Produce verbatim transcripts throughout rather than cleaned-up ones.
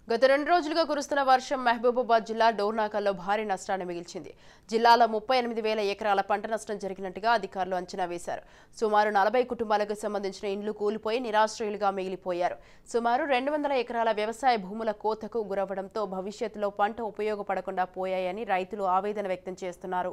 గత రెండు రోజులుగా కురుస్తున్న వర్షం మహబూబాబాద్ జిల్లా డోర్నాకల్లో భారీ నష్టాన్ని మిగిల్చింది. జిల్లాలో ముప్పై ఎనిమిది వేల ఎకరాల పంట నష్టం జరిగినట్టుగా అధికారులు అంచనా వేశారు. సుమారు నలభై కుటుంబాలకు సంబంధించిన ఇండ్లు కూలిపోయి నిరాశ్రయులుగా మిగిలిపోయారు. సుమారు రెండు వందల ఎకరాల వ్యవసాయ భూముల కోతకు గురవడంతో భవిష్యత్తులో పంట ఉపయోగపడకుండా పోయాయని రైతులు ఆవేదన వ్యక్తం చేస్తున్నారు.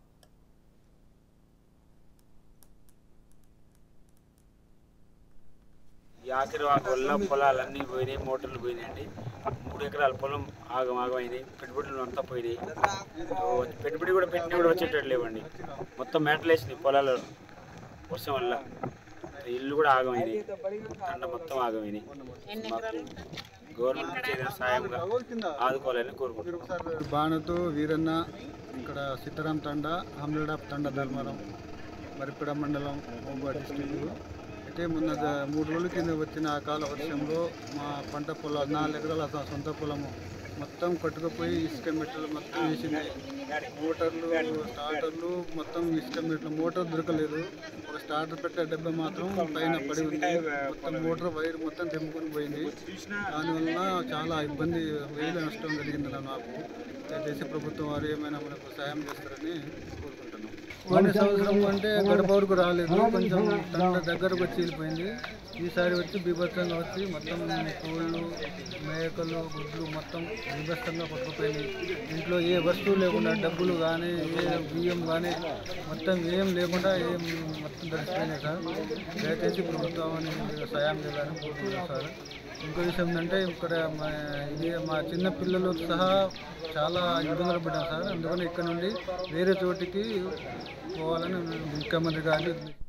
యాకిరవాకు వల్ల పొలాలన్నీ పోయినాయి, మోటార్లు పోయినాయండి. మూడు ఎకరాల పొలం ఆగం ఆగమైంది, పెట్టుబడులు అంతా పోయినాయి. పెట్టుబడి కూడా పెట్టిన కూడా వచ్చేటట్టు లేవండి. మొత్తం మేటలు వేసినాయి పొలాలు వర్షం వల్ల. ఇల్లు కూడా ఆగమైనాయి, పంట మొత్తం ఆగమైనాయి. మాకు గవర్నమెంట్ ఏదైనా సాయంగా ఆదుకోవాలని కోరుకుంటున్నాం. బాణతో వీరన్న, ఇక్కడ సీతారాం తండ, హమ్లడాప్ తండ, ధర్మవరం, మరిపేడ మండలం, మహబూబాబాద్ డిస్టిక్లో అయితే మొన్న మూడు రోజుల కింద వచ్చిన అకాల వర్షంలో మా పంట పొలాలు నాలుగు ఎకరాల సొంత పొలము మొత్తం కొట్టుకుపోయి ఇసుక మెట్టలు మొత్తం వేసింది. మోటార్లు స్టార్టర్లు మొత్తం ఇసుక మెట్టలు, మోటార్ దొరకలేదు. ఒక స్టార్టర్ పెట్టే డబ్బా మాత్రం పైన పడి ఉంది. మొత్తం మోటార్ వైర్ మొత్తం తెంపుకొని పోయింది. దానివల్ల చాలా ఇబ్బంది, వేల నష్టం జరిగింది నాకు. దయచేసి ప్రభుత్వం వారు ఏమైనా మనకు సాయం చేస్తారని కోరుకుంటున్నాం. పోయిన సంవత్సరం అంటే గడప వరకు రాలేదు, కొంచెం తండ దగ్గరకు వచ్చి వెళ్ళిపోయింది. ఈసారి వచ్చి బీభత్సంగా వచ్చి మొత్తం కోళ్ళు, మేకలు, గుడ్లు మొత్తం బీభత్సంగా పట్టుకుపోయినాయి. ఇంట్లో ఏ వస్తువు లేకుండా, డబ్బులు కానీ, ఏ బియ్యం కానీ మొత్తం ఏం లేకుండా ఏం మొత్తం దర్శిపోయినాయి సార్. దయచేసి ప్రభుత్వాన్ని సాయం చేయాలని కోరుకుంటున్నాం సార్. ఇంకో విషయం ఏంటంటే ఇక్కడ మా ఇది మా చిన్న పిల్లలు సహా చాలా ఇబ్బందులు పడ్డాం సార్. అందుకని ఇక్కడ నుండి వేరే చోటికి పోవాలని ముఖ్యమంత్రి గారిని